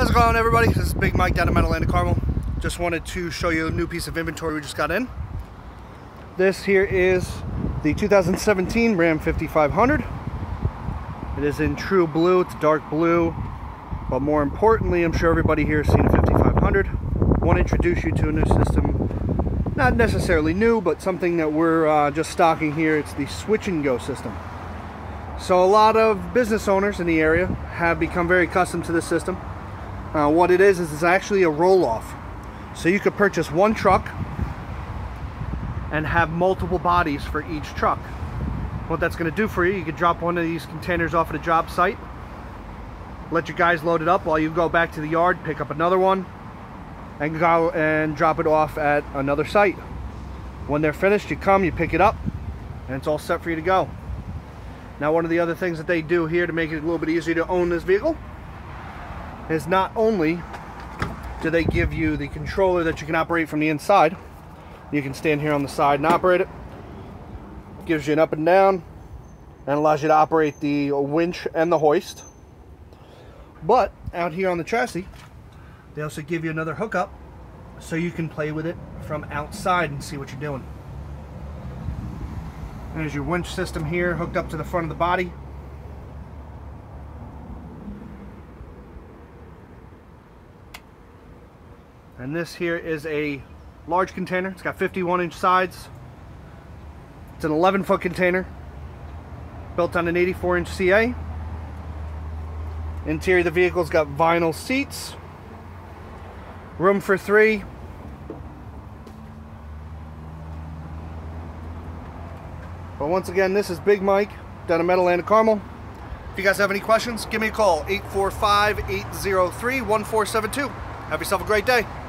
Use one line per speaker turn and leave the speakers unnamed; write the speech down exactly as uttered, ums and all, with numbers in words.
How's it going, everybody? This is Big Mike down in Meadowland of Carmel. Just wanted to show you a new piece of inventory we just got in. This here is the two thousand seventeen Ram fifty-five hundred. It is in true blue. It's dark blue, but more importantly, I'm sure everybody here has seen a fifty-five hundred. I want to introduce you to a new system, not necessarily new, but something that we're uh, just stocking here. It's the Switch and Go system. So a lot of business owners in the area have become very accustomed to this system. Uh, what it is is it's actually a roll-off. So you could purchase one truck and have multiple bodies for each truck. What that's going to do for you, you could drop one of these containers off at a job site, let your guys load it up while you go back to the yard, pick up another one, and go and drop it off at another site. When they're finished, you come, you pick it up, and it's all set for you to go. Now, one of the other things that they do here to make it a little bit easier to own this vehicle is not only do they give you the controller that you can operate from the inside. You can stand here on the side and operate it. Gives you an up and down and allows you to operate the winch and the hoist. But out here on the chassis, they also give you another hookup so you can play with it from outside and see what you're doing. There's your winch system here hooked up to the front of the body. And this here is a large container. It's got fifty-one inch sides. It's an eleven foot container built on an eighty-four inch C A. Interior of the vehicle's got vinyl seats. Room for three. But once again, this is Big Mike down in Meadowland of Carmel. If you guys have any questions, give me a call, eight four five, eight zero three, one four seven two. Have yourself a great day.